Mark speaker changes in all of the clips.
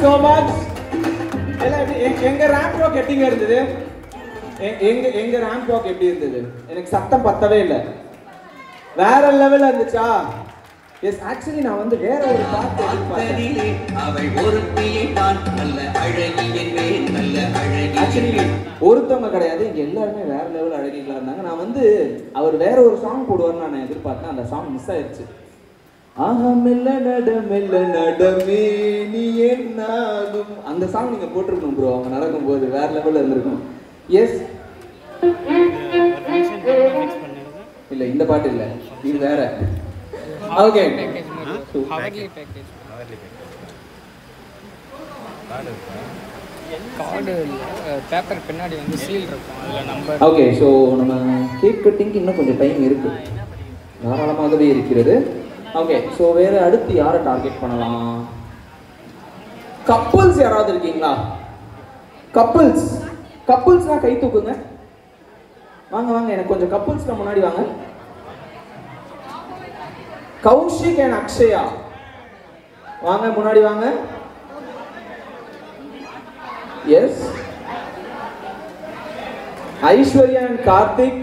Speaker 1: so much. எங்க ramp walk எப்படிங்க இருந்தது? எங்க ரேம்ப் வாக் எப்படி இருந்தது? எனக்கு சத்தம் பத்தவே இல்லை. வேற லெவல்ல இருந்துச்சா? எஸ், ஆக்சுவலி நான் வந்து வேற ஒரு பாட்டு அவள் ஒருத்தியை தான் நல்ல அழகி என்பேன் நல்ல அழகி. ஆக்சுவலி ஒருத்தவங்க கிடையாது, இங்க எல்லாருமே வேற லெவல் அழகிகளா இருந்தாங்க. நான் வந்து அவர் வேற ஒரு சாங் போடுவார்னு நான் எதிர்பார்த்தேன். அந்த சாங் மிஸ் ஆயிடுச்சு. ஆஹா மெல்ல நடமே நீ என்னாகும், அந்த சாங் நீங்க போட்டிருக்கணும் ப்ரோ. அவங்க நடக்கும்போது வேற லெவல்ல இருந்திருக்கும். எஸ், இல்ல இந்த பாட்டு இல்ல, இது வேற. ஓகே,
Speaker 2: கார்டு பேப்பர் பின்னாடி வந்து சீல் இருக்கும், அதுல நம்பர்.
Speaker 1: ஓகே, ஸோ நம்ம கேக் கட்டிங்க்கு இன்னும் கொஞ்சம் டைம் இருக்கு, தாராளமாகவே இருக்கிறது. ஓகே, ஸோ வேற அடுத்து யாரை டார்கெட் பண்ணலாம்? கப்புள்ஸ் யாராவது இருக்கீங்களா? கப்புள்ஸ்னா கை தூக்குங்க. வாங்க வாங்க, எனக்கு கொஞ்சம் கப்புள்ஸ்ல முன்னாடி வாங்க. கௌஷிக் அண்ட் அக்ஷயா வாங்க, முன்னாடி வாங்க. எஸ், ஐஸ்வர்யா அண்ட் கார்த்திக்,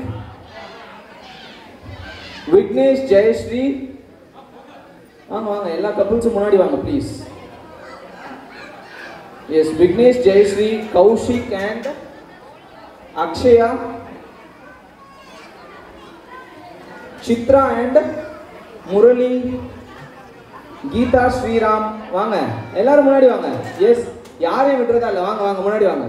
Speaker 1: விக்னேஷ், ஜெயஸ்ரீ வாங்க வாங்க, எல்லா கப்புள்ஸும் முன்னாடி வாங்க please. Yes, Vignesh, Jayashree, Kaushik and Akshaya, Chitra and Murali, Geetha, Sriram வாங்க, எல்லாரும் முன்னாடி வாங்க. எஸ், யாரையும் விட்டுறதா இல்லை, வாங்க வாங்க முன்னாடி வாங்க.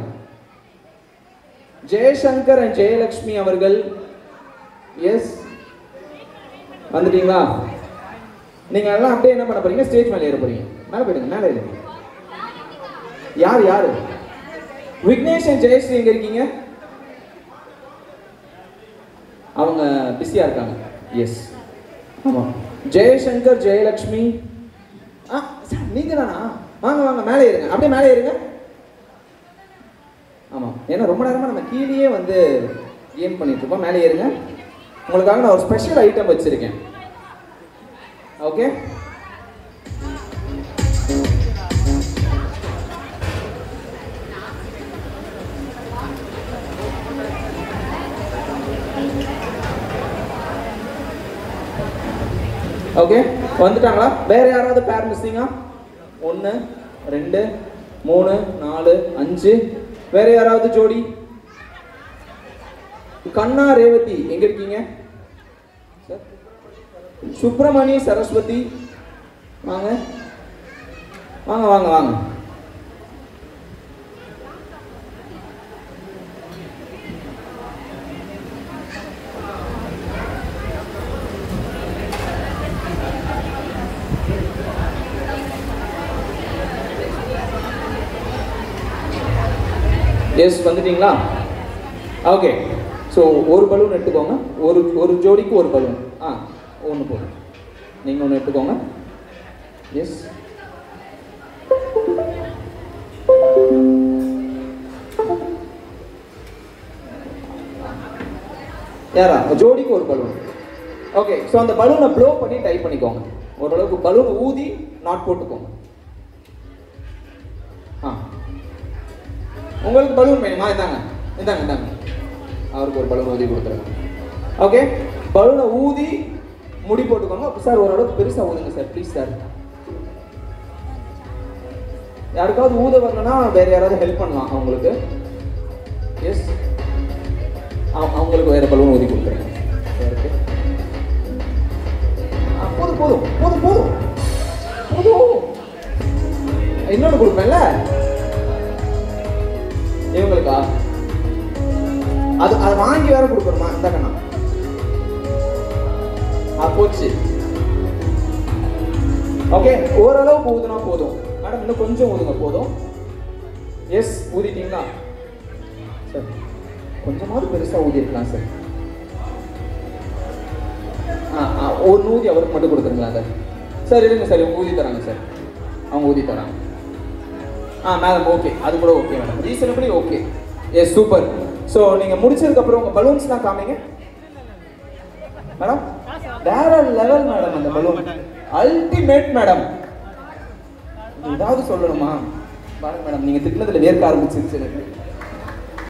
Speaker 1: ஜெயசங்கர் அண்ட் ஜெயலட்சுமி அவர்கள், எஸ் வந்துட்டீங்களா? நீங்க எல்லாம் அப்படியே என்ன பண்ண போறீங்க? ஸ்டேஜ் மேலே ஏற போறீங்க. மேலே போயிடுங்க, மேலே ஏறுங்க. யாரு? விக்னேஷ் அண்ட் ஜெயஸ்ரீ எங்க இருக்கீங்க? அவங்க பிஸியா இருக்காங்க. எஸ், ஆமா. ஜெயசங்கர், ஜெயலட்சுமி, நீங்க தானா? வாங்க வாங்க, மேலே ஏறுங்க, அப்படியே மேலே ஏறுங்க. ஆமா, ஏன்னா ரொம்ப நேரமா நம்ம கீழே வந்து கேம் பண்ணிட்டு இருக்கோம். மேலே ஏறுங்க. உங்களுக்காக நான் ஒரு ஸ்பெஷல் ஐட்டம் வச்சிருக்கேன். ஓகே, ஓகே வந்துட்டாங்களா? வேற யாராவது பேர் மிஸ்ஸிங்கா? 1 2 3 4 5. வேற யாராவது ஜோடி? கண்ணா, ரேவதி எங்க இருக்கீங்க? சுப்பிரமணி, சரஸ்வதி வாங்க வாங்க வாங்க வாங்க. எஸ், வந்துட்டீங்களா? ஓகே, ஸோ ஒரு பலூன் எடுத்துக்கோங்க. ஒரு ஜோடிக்கு ஒரு பலூன். ஒன்று போதும். நீங்கள் ஒன்று எடுத்துக்கோங்க. எஸ், யாரா? ஜோடிக்கு ஒரு பலூன். ஓகே, ஸோ அந்த பலூனை ப்ளோ பண்ணி டைப் பண்ணிக்கோங்க. ஓரளவுக்கு பலூனை ஊதி நாட் போட்டுக்கோங்க. உங்களுக்கு பலூன் வேணுமா? இந்தாங்க இந்தாங்க இந்தாங்க, அவருக்கு ஒரு பலூன் ஊதி கொடுத்துருங்க. ஓகே, பலூனை ஊதி முடி போட்டுக்கோங்க. சார் ஓரளவுக்கு பெருசாக ஊதுங்க சார், ப்ளீஸ் சார். யாருக்காவது ஊத வரலன்னா வேற யாராவது ஹெல்ப் பண்ணலாம் அவங்களுக்கு. எஸ், அவங்களுக்கு வேற பலூன் ஊதி கொடுத்துருங்க. போதும் போதும் போதும் போதும் போதும். இன்னொன்று கொடுப்பேன்ல இவங்களுக்கா? அதை வாங்கி வேற கொடுக்கணுமா? இந்த கண்ணா போச்சு. ஓகே, ஓரளவுக்கு ஊதுனா போதும் மேடம், இன்னும் கொஞ்சம் ஊதுங்க போதும். எஸ், ஊதிட்டீங்களா சார்? கொஞ்சமாவது பெருசா ஊதிருக்கலாம் சார். ஒரு ஊதி அவருக்கு மட்டும் கொடுத்துருங்களா சார்? சார் இருங்க சார், இவங்க ஊதி தராங்க சார், அவங்க ஊதி தராங்க. மேடம் ஓகே, அது கூட okay madam, reasonably okay. Yes, super. So நீங்கள் முடிச்சதுக்கப்புறம் உங்கள் பலூன்ஸ்லாம் காமிங்க மேடம். வேற லெவல் மேடம், அந்த பலூன் அல்டிமேட் மேடம். ஏதாவது சொல்லணுமா? மேடம் நீங்க திட்டினதுல வேர்க்க ஆரம்பிச்சிருச்சு எனக்கு.